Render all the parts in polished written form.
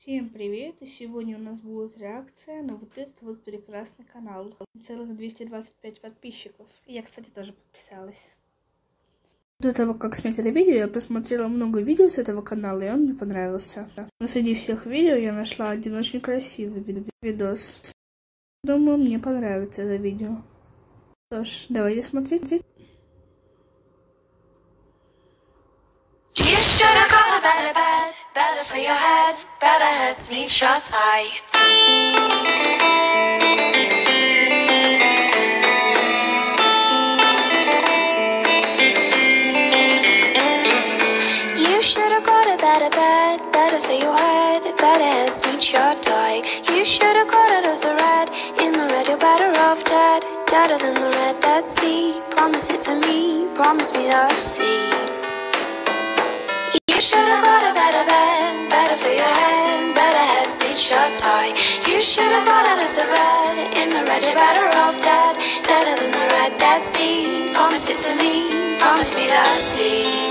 Всем привет! И сегодня у нас будет реакция на вот этот вот прекрасный канал. Целых 225 подписчиков. Я, кстати, тоже подписалась. До того, как снять это видео, я посмотрела много видео с этого канала, и он мне понравился. Но среди всех видео я нашла один очень красивый видос. Думаю, мне понравится это видео. Что ж, давайте смотреть. Better for your head, better heads need shut tight. You should have got a better bed, better for your head, better heads need shut tight. You should have got out of the red, in the red you're better off dead, deader than the Red Dead Sea. Promise it to me, promise me that I'll see. You should have got a better bed, better for your head, better heads need shut tight. You should have got out of the red, in the red you're better off dead, deader than the Red Dead Sea. Promise it to me, promise me that I'll see.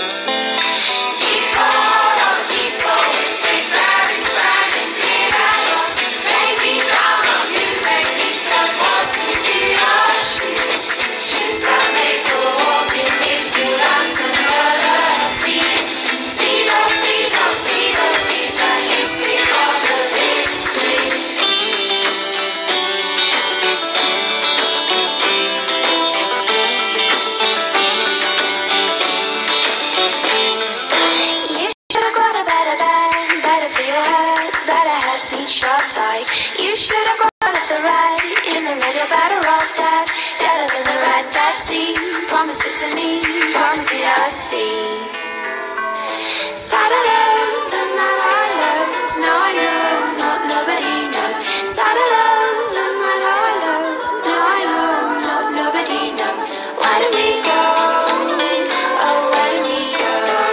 Shut tight. You should have got out of the red, in the red you're better off dead, deader than the Red Dead Sea. Promise it to me, promise me I'll see. Sad lows and mad high lows, now I know, not nobody knows. Sad lows and mad high lows, now I know, not nobody knows. Where do we go? Oh, where do we go?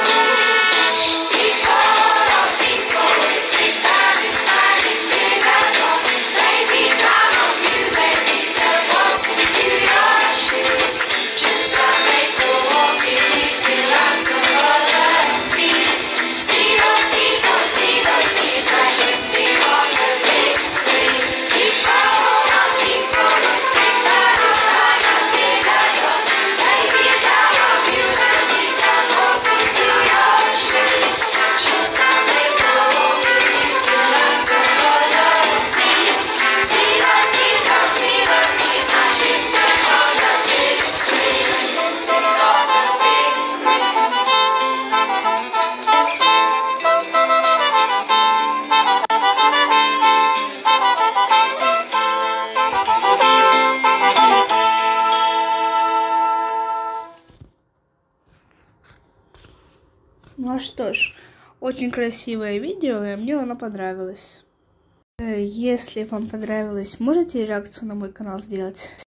Ну а что ж, очень красивое видео, и мне оно понравилось. Если вам понравилось, можете реакцию на мой канал сделать?